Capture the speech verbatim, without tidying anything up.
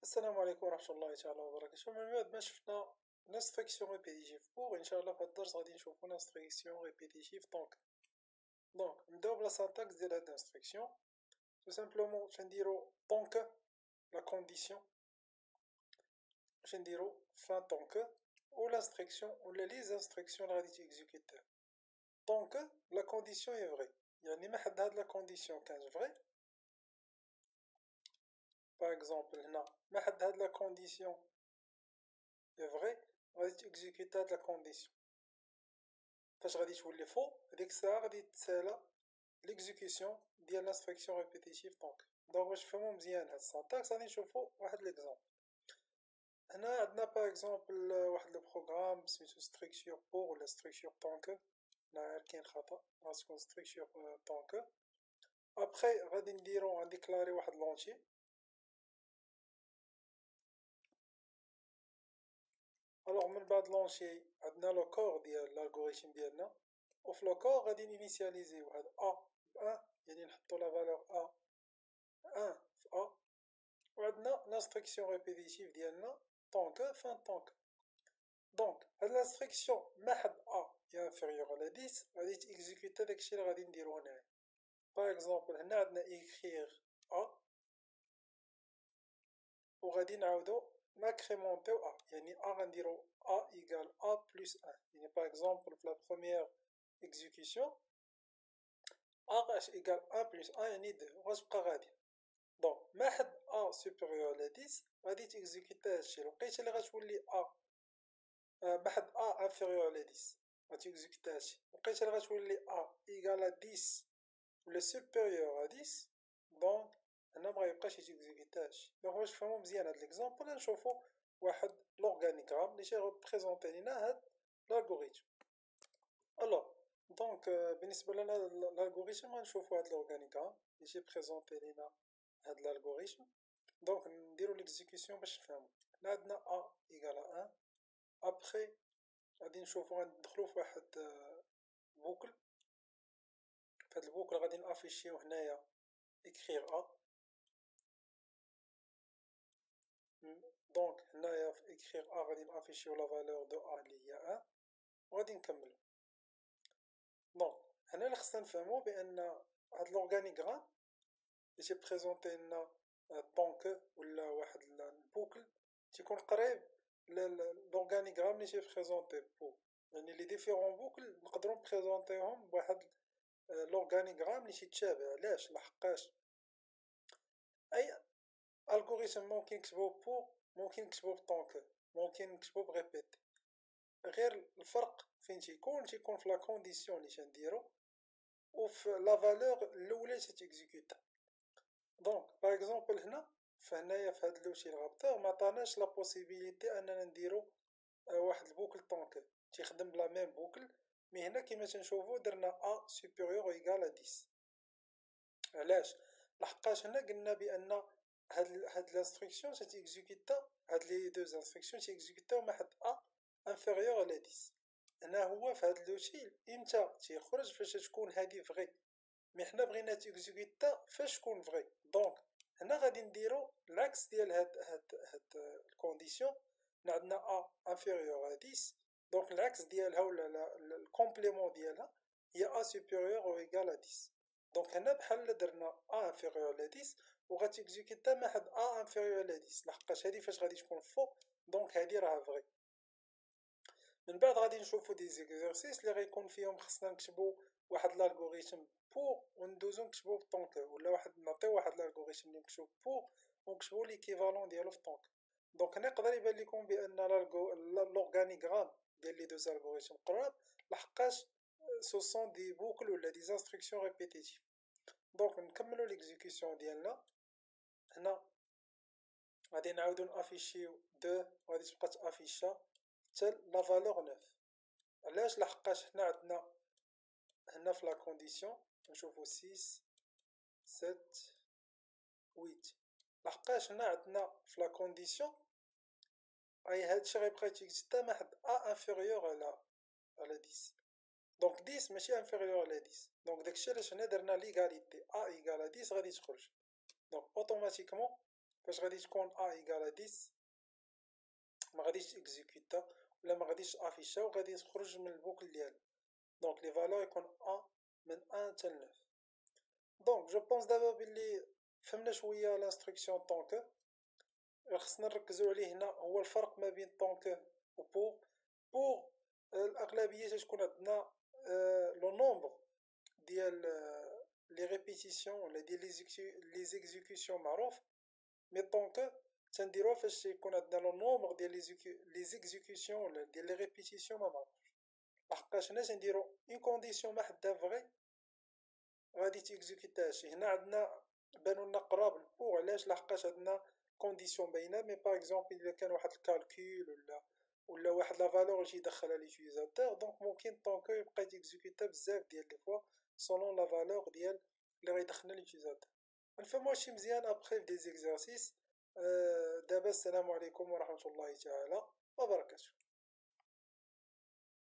السلام عليكم ورحمة الله تعالى وبركاته. من بعد ما شفنا l'instruction répétitive pour ان شاء الله في هاد الدرس غادي نشوفو l'instruction répétitive. دونك دونك نبداو بلا سانتاكس ديال هاد l'instruction. tout simplement باش نديرو طونك لا كونديسيون، باش نديرو fin طونك و l'instruction ولا لي زانستركسيون اللي غادي تيكزيكوتيو طونك لا كونديسيون اي فري، يعني ما حد هاد لا كونديسيون كانت فري. باغ اكزومبل هنا ما حد هاد لا كونديسيون اي فري غادي تيكزيكوتي هاد لا كونديسيون. فاش غادي تولي فو هاديك الساعة غادي تسالا ليكزيكسيون ديال l'instruction répétitive طونك. دونك باش نفهمو مزيان هاد السانتاكس غادي نشوفو واحد ليكزومبل. هنا عندنا باغ اكزومبل واحد لو بروغرام سميتو structure pour ولا structure طونك. هنا كاين خطأ، غتكون structure طونك. ابخي غادي نديرو غنديكلاري واحد لونتي. الوغ من بعد لونتي عندنا لو كور ديال الالغوريثم ديالنا، وفي لو كور غادي نينيسياليزيو هاد ا بان، يعني نحطو لا فالور ا واحد في ا، وعندنا l'instruction répétitive ديالنا طونك فان طونك. دونك هاد l'instruction ما حد ا هي inférieur على عشرة غادي تيكزيكوتي داكشي اللي غادي نديرو هنايا. باغ اكزومبل هنا عندنا écrire ا وغادي نعاودو نكريمونطيو ا، يعني ا غنديرو ا ايكال ا بلس واحد. يعني باغ اكزومبل في لا بروميير اكزيكسيون ا غاش ايكال واحد بلس واحد يعني اثنين وغتبقى غادي. دونك ما حد ا سوبيريور على عشرة غادي تيكزيكوتي هادشي. الوقيته اللي غتولي ا ما حد ا انفيريور على عشرة غتيكزيكوتي هادشي. الوقيته اللي غتولي ا ايكال عشرة ولا سوبيريور على عشرة دونك هنا مغيبقاش يتيكزيكوتي هادشي. دونك باش نفهمو مزيان هاد ليكزومبل نشوفو واحد لورغانيغرام اللي تيغوبريزونتي لينا هاد الالغوريثم. الوغ دونك بالنسبه لنا الالغوريثم غنشوفو هاد لورغانيغرام اللي تيبريزونتي لينا هاد الالغوريثم. دونك نديرو ليكزيكسيون باش نفهمو. هنا عندنا ا ايكال واحد، ابخي غادي نشوفو غندخلو فواحد بوكل. فهاد البوكل غادي نافيشيو هنايا écrire a. دونك هنايا في écrire a غادي نافيشيو لا فالور دو a اللي هي واحد وغادي نكملو. دونك هنا اللي خصنا نفهمو بان هاد لورغانيغرام اللي تيبريزونتي لنا طونك ولا واحد البوكل تيكون قريب لورغانيغرام اللي تيبريزونتي بو، يعني لي ديفيرون بوكل نقدروا نبريزونتيهم بواحد لورغانيغرام اللي تيتشابه. علاش؟ لحقاش اي الغوريثم ممكن نكتبو بو ممكن نكتبو بطونك ممكن نكتبو بريبيتي، غير الفرق فين تيكون تيكون في لا كونديسيون اللي تنديرو وفي لا فالور الاولى تيكزيكوتا. دونك باغ اكزومبل هنا فهنايا في هاد لوتي الغابتور ما عطاناش لا بوسيبيليتي اننا نديرو واحد البوكل طونك تيخدم بلا ميم بوكل. مي هنا كيما تنشوفو درنا ا سوبيريور ايكال عشرة. علاش؟ لحقاش هنا قلنا بان هاد هاد لانستركسيون تيكزيكوتا هاد لي دو انستركسيون تيكزيكوتاو مع حد ا انفيريور على عشرة. هنا هو في هاد لوتي امتى تيخرج فاش تكون هادي فغي، مي حنا بغينا تيكزيكوتا فاش تكون فغي. دونك هنا غادي نديرو العكس ديال هاد هاد هاد الكونديسيون. عندنا ا انفيريور على عشرة، دونك العكس ديالها ولا الكومبليمون ديالها هي ا سوبيريور او ايكال عشرة. دونك هنا بحال درنا ا انفيريور على عشرة وغاتيكزيكوتا مع حد ا انفيريور على عشرة، لحقاش هادي فاش غادي تكون فو دونك هادي راه فغي. من بعد غادي نشوفو دي زيكزارسيس اللي غيكون فيهم خصنا نكتبو واحد الالغوريثم بو وندوزو نكتبو بطونك، ولا واحد نعطيو واحد الالغوريثم اللي مكتوب بو ونكتبو ليكيفالون ديالو في طونك. دونك هنا يقدر يبان لكم بان لورغانيغرام ديال لي دوز الغوريثم قراب، لحقاش سو سون دي بوكل ولا دي انستركسيون ريبيتيتيف. دونك نكملو ليكزيكسيون ديالنا. هنا غادي نعاودو نافيشيو اثنين وغادي تبقى تافيشا حتى لا فالور تسعة. علاش؟ لحقاش هنا عندنا هنا في لا كونديسيون نشوفو ستة سبعة ثمانية، لحقاش هنا عندنا في لا كونديسيون اي هادشي غيبقى يتيكزيكوتا مع حد ا انفيريور على على عشرة. دونك عشرة ماشي انفيريور على عشرة، دونك داكشي علاش هنا درنا ليغاليتي ا ايكال عشرة غادي تخرج. دونك اوتوماتيكمون فاش غادي تكون ا ايكال عشرة ما غاديش اكزيكوتا ولا ما غاديش افيشا وغادي تخرج من البوكل ديالها. دونك لي فالور يكون ا من واحد حتى لتسعة. دونك جو بونس دابا بلي فهمنا شويه لانستركسيون طونكو. خصنا نركزو عليه هنا هو الفرق ما بين طونكو و بوغ. بوغ الاغلبيه تتكون عندنا لو نومبر ديال لي ريبيتيسيون ولا ديال لي زيكزيكسيون معروف. مي طونكو تنديروها فاش يكون عندنا لو نومبر ديال لي زيكزيكسيون ولا ديال لي ريبيتيسيون ما معروفش. لحقاش هنا تنديرو اون كونديسيون ما حدا فغي غادي تيكزيكوتا هادشي. هنا عندنا بانو لنا قراب البوغ علاش لحقاش عندنا كونديسيون باينه. مي باغ اكزومبل الا كان واحد الكالكول ولا ولا واحد لا فالور اللي يدخلها ليوتيليزاتور دونك ممكن طونكو يبقى تيكزيكوتا بزاف ديال لي فوا سولون لا فالور ديال اللي غيدخلنا ليوتيليزاتور. نفهمو هادشي مزيان ابخي في دي زيكزارسيس. دابا السلام عليكم ورحمه الله تعالى وبركاته.